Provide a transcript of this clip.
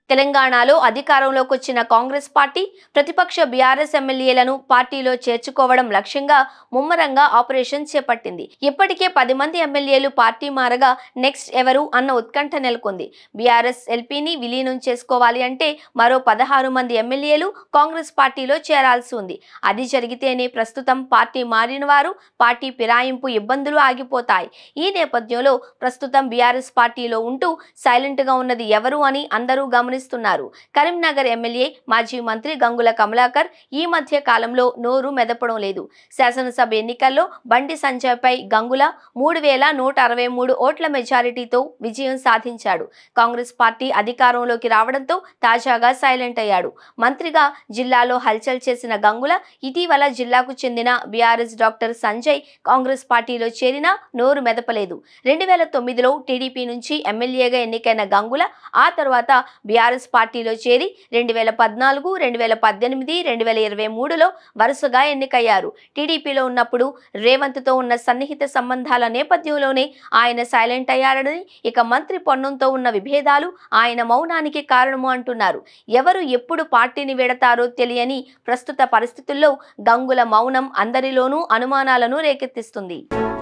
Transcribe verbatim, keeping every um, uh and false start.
తెలంగాణలో అధికారంలోకి వచ్చిన కాంగ్రెస్ పార్టీ ప్రతిపక్ష బీఆర్ఎస్ ఎమ్మెల్యేలను పార్టీలో చేర్చుకోవడం లక్ష్యంగా ముమ్మరంగా ఆపరేషన్ చేపట్టింది. ఇప్పటికే పది మంది ఎమ్మెల్యేలు పార్టీ మారగా నెక్స్ట్ ఎవరు అన్న ఉత్కంఠ నెలకొంది. బీఆర్ఎస్ ఎల్పీని విలీనం చేసుకోవాలి అంటే మరో పదహారు మంది ఎమ్మెల్యేలు కాంగ్రెస్ పార్టీలో చేరాల్సి ఉంది. అది జరిగితేనే ప్రస్తుతం పార్టీ మారిన వారు పార్టీ ఫిరాయింపు ఇబ్బందులు ఆగిపోతాయి. ఈ నేపథ్యంలో ప్రస్తుతం బీఆర్ఎస్ పార్టీలో ఉంటూ సైలెంట్ గా ఉన్నది ఎవరు అని అందరూ గమనిస్తున్నారు. కరీంనగర్ ఎమ్మెల్యే మాజీ మంత్రి గంగుల కమలాకర్ ఈ మధ్య కాలంలో నోరు మెదపడం లేదు. శాసనసభ ఎన్నికల్లో బండి సంజయ్ పై గంగుల మూడు వేల నూట అరవై మూడు ఓట్ల మెజారిటీతో విజయం సాధించాడు. కాంగ్రెస్ పార్టీ అధికారంలోకి రావడంతో తాజాగా సైలెంట్ అయ్యాడు. మంత్రిగా జిల్లాలో హల్చల్ చేసిన గంగుల ఇటీవల జిల్లాకు చెందిన బీఆర్ఎస్ డాక్టర్ సంజయ్ కాంగ్రెస్ పార్టీలో చేరినా నోరు మెదపలేదు. రెండు వేల తొమ్మిదిలో టీడీపీ నుంచి ఎమ్మెల్యేగా ఎన్నికైన గంగుల ఆ తర్వాత బీఆర్ఎస్ పార్టీలో చేరి రెండు వేల పద్నాలుగు, రెండు వేల పద్దెనిమిది, రెండు వేల ఇరవై మూడులో వరుసగా ఎన్నికయ్యారు. టీడీపీలో ఉన్నప్పుడు రేవంత్తో ఉన్న సన్నిహిత సంబంధాల నేపథ్యంలోనే ఆయన సైలెంట్ అయ్యారని, ఇక మంత్రి పొన్నంతో ఉన్న విభేదాలు ఆయన మౌనానికి కారణము అంటున్నారు. ఎవరు ఎప్పుడు పార్టీని వీడతారో తెలియని ప్రస్తుత పరిస్థితుల్లో గంగుల మౌనం అందరిలోనూ అనుమానాలను రేకెత్తిస్తుంది.